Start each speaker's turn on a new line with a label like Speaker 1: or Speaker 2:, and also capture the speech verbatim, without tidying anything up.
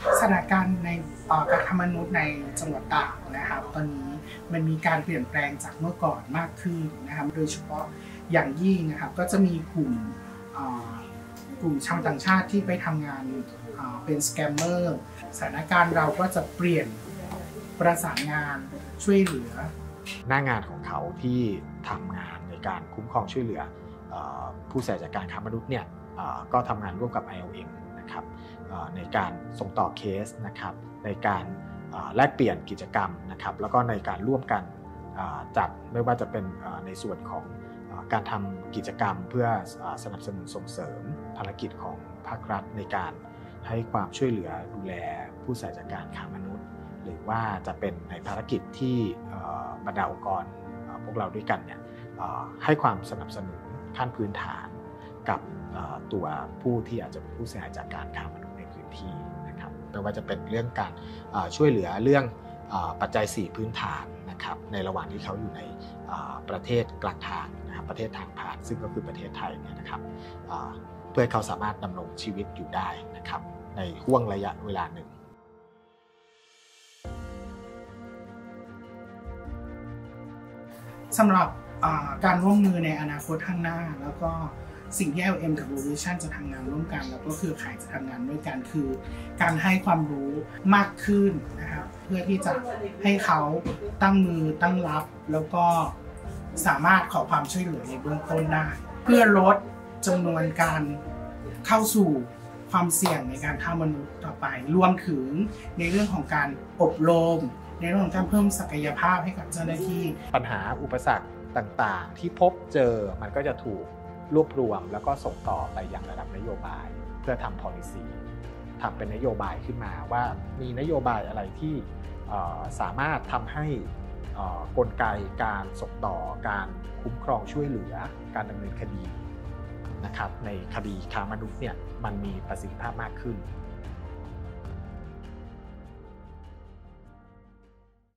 Speaker 1: สถานการณ์ในการค้ามนุษย์ในจังหวัดตากนะครับตอนนี้มันมีการเปลี่ยนแปลงจากเมื่อก่อนมากขึ้นนะครับโดยเฉพาะอย่างยิ่งนะครับก็จะมีกลุ่มกลุ่มชาวต่างชาติที่ไปทำงานเป็นสแกมเมอร์สถานการณ์เราก็จะเปลี่ยนประสานงานช่วยเหลือ
Speaker 2: หน้างานของเขาที่ทำงานในการคุ้มครองช่วยเหลือผู้เสียหายจากการค้ามนุษย์เนี่ยก็ทำงานร่วมกับ ไอ โอ เอ็ม นะครับในการส่งต่อเคสนะครับในการแลกเปลี่ยนกิจกรรมนะครับแล้วก็ในการร่วมกันจัดไม่ว่าจะเป็นในส่วนของการทำกิจกรรมเพื่อสนับสนุนส่งเสริมภารกิจของภาครัฐในการให้ความช่วยเหลือดูแลผู้เสียหายจากการค้ามนุษย์หรือว่าจะเป็นในภารกิจที่บรรดาองค์กรพวกเราด้วยกันเนี่ยให้ความสนับสนุนขั้นพื้นฐานกับตัวผู้ที่อาจจะเป็นผู้เสียหายจากการค้ามนุษย์ในพื้นที่นะครับไม่ว่าจะเป็นเรื่องการช่วยเหลือเรื่องปัจจัยสี่พื้นฐานนะครับในระหว่างที่เขาอยู่ในประเทศกลางทางนะครับประเทศทางผ่านซึ่งก็คือประเทศไทยเนี่ยนะครับเพื่อให้เขาสามารถดำรงชีวิตอยู่ได้นะครับในห่วงระยะเวลาหนึ่ง
Speaker 1: สำหรับการร่วมมือในอนาคตข้างหน้าแล้วก็สิ่งที่ ไอ โอ เอ็ม กับ World Vision จะทำงานร่วมกันแล้วก็เครือข่ายจะทำงานด้วยกันคือการให้ความรู้มากขึ้นนะครับเพื่อที่จะให้เขาตั้งมือตั้งรับแล้วก็สามารถขอความช่วยเหลือในเบื้องต้นได้เพื่อลดจำนวนการเข้าสู่ความเสี่ยงในการฆ่ามนุษย์ต่อไปรวมถึงในเรื่องของการอบรมในเรื่องของการเพิ่มศักยภาพให้กับเจ้าหน้าที่
Speaker 2: ปัญหาอุปสรรคต่างๆที่พบเจอมันก็จะถูกรวบรวมแล้วก็ส่งต่อไปยังระดับนโยบายเพื่อทำ policy ทำเป็นนโยบายขึ้นมาว่ามีนโยบายอะไรที่สามารถทำให้กลไกการส่งต่อการคุ้มครองช่วยเหลือการดำเนินคดีนะครับในคดีค้ามนุษย์เนี่ยมันมีประสิทธิภาพมากขึ้น